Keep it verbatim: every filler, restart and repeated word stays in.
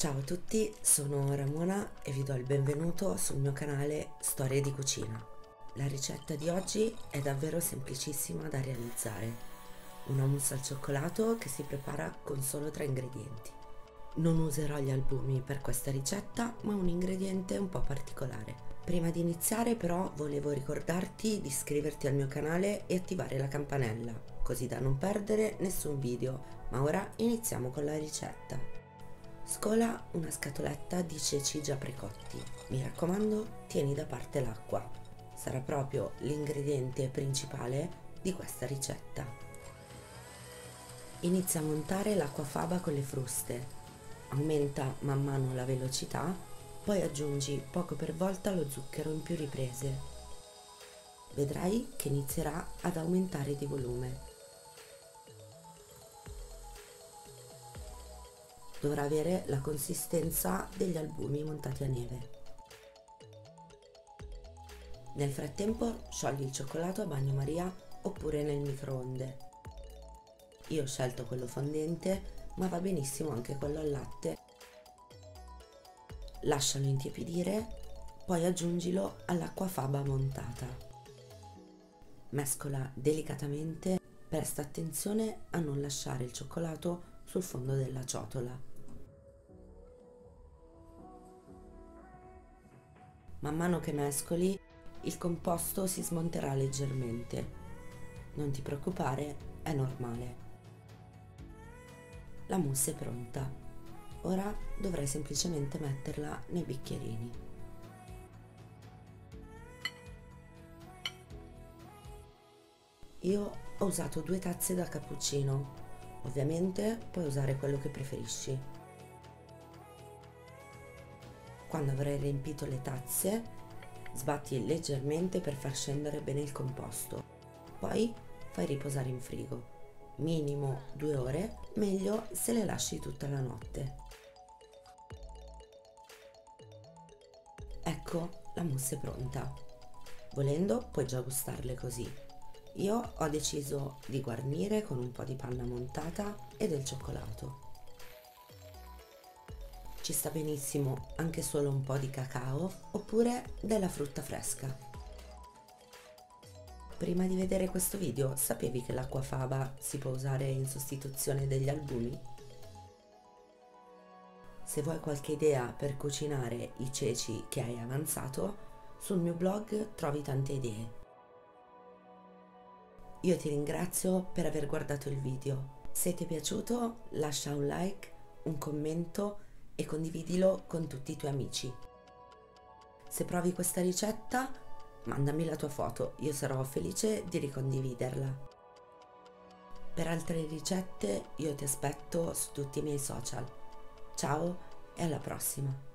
Ciao a tutti, sono Ramona e vi do il benvenuto sul mio canale Storie di Cucina. La ricetta di oggi è davvero semplicissima da realizzare. Un hummus al cioccolato che si prepara con solo tre ingredienti. Non userò gli albumi per questa ricetta, ma un ingrediente un po' particolare. Prima di iniziare però volevo ricordarti di iscriverti al mio canale e attivare la campanella, così da non perdere nessun video. Ma ora iniziamo con la ricetta. Scola una scatoletta di ceci già precotti. Mi raccomando, tieni da parte l'acqua. Sarà proprio l'ingrediente principale di questa ricetta. Inizia a montare l'acquafaba con le fruste. Aumenta man mano la velocità, poi aggiungi poco per volta lo zucchero in più riprese. Vedrai che inizierà ad aumentare di volume. Dovrà avere la consistenza degli albumi montati a neve. Nel frattempo sciogli il cioccolato a bagnomaria oppure nel microonde. Io ho scelto quello fondente, ma va benissimo anche quello al latte. Lascialo intiepidire, poi aggiungilo all'acquafaba montata. Mescola delicatamente, presta attenzione a non lasciare il cioccolato sul fondo della ciotola. Man mano che mescoli, il composto si smonterà leggermente. Non ti preoccupare, è normale. La mousse è pronta. Ora dovrai semplicemente metterla nei bicchierini. Io ho usato due tazze da cappuccino. Ovviamente puoi usare quello che preferisci. Quando avrai riempito le tazze, sbatti leggermente per far scendere bene il composto. Poi fai riposare in frigo. Minimo due ore, meglio se le lasci tutta la notte. Ecco, la mousse è pronta. Volendo puoi già gustarle così. Io ho deciso di guarnire con un po' di panna montata e del cioccolato. Ci sta benissimo anche solo un po' di cacao oppure della frutta fresca. Prima di vedere questo video sapevi che l'acquafaba si può usare in sostituzione degli albumi? Se vuoi qualche idea per cucinare i ceci che hai avanzato, sul mio blog trovi tante idee. Io ti ringrazio per aver guardato il video. Se ti è piaciuto lascia un like, un commento e condividilo con tutti i tuoi amici. Se provi questa ricetta, mandami la tua foto, io sarò felice di ricondividerla. Per altre ricette io ti aspetto su tutti i miei social. Ciao e alla prossima!